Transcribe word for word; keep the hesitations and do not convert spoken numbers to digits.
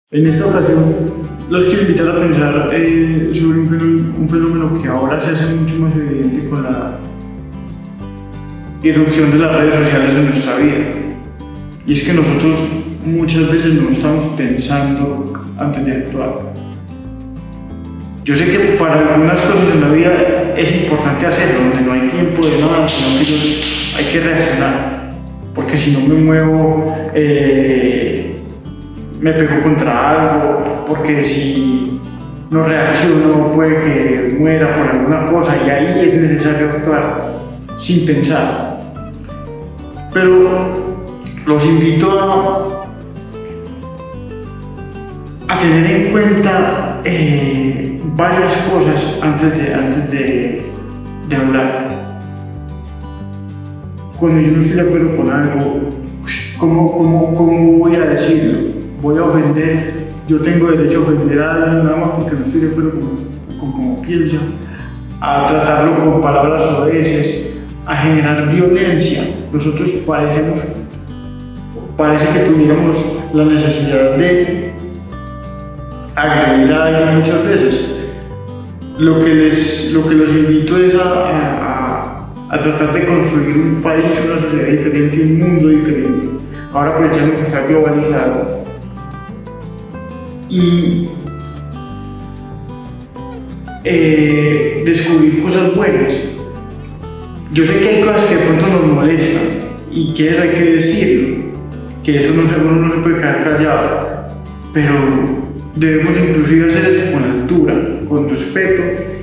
En esta ocasión, los quiero invitar a pensar eh, sobre un fenómeno, un fenómeno que ahora se hace mucho más evidente con la irrupción de las redes sociales en nuestra vida. Y es que nosotros muchas veces no estamos pensando antes de actuar. Yo sé que para algunas cosas en la vida es importante hacerlo, donde no hay tiempo de nada, sino que hay que reaccionar. Porque si no me muevo, eh, me pego contra algo, porque si no reacciono puede que muera por alguna cosa y ahí es necesario actuar sin pensar. Pero los invito a, a tener en cuenta eh, varias cosas antes de, antes de, de hablar. Cuando yo no estoy de acuerdo con algo, ¿cómo, cómo, cómo voy a decirlo? Voy a ofender, yo tengo derecho a ofender a alguien nada más porque no estoy de acuerdo con, con cómo piensa, a tratarlo con palabras soeces, a generar violencia. Nosotros parecemos, parece que tuviéramos la necesidad de agredir a alguien muchas veces. Lo que, les, lo que los invito es a, a, a tratar de construir un país, una sociedad diferente, un mundo diferente. Ahora aprovechando que está globalizado. Y eh, descubrir cosas buenas. Yo sé que hay cosas que de pronto nos molestan y que eso hay que decirlo, que eso no se, uno no se puede quedar callado, pero debemos inclusive hacer eso con altura, con respeto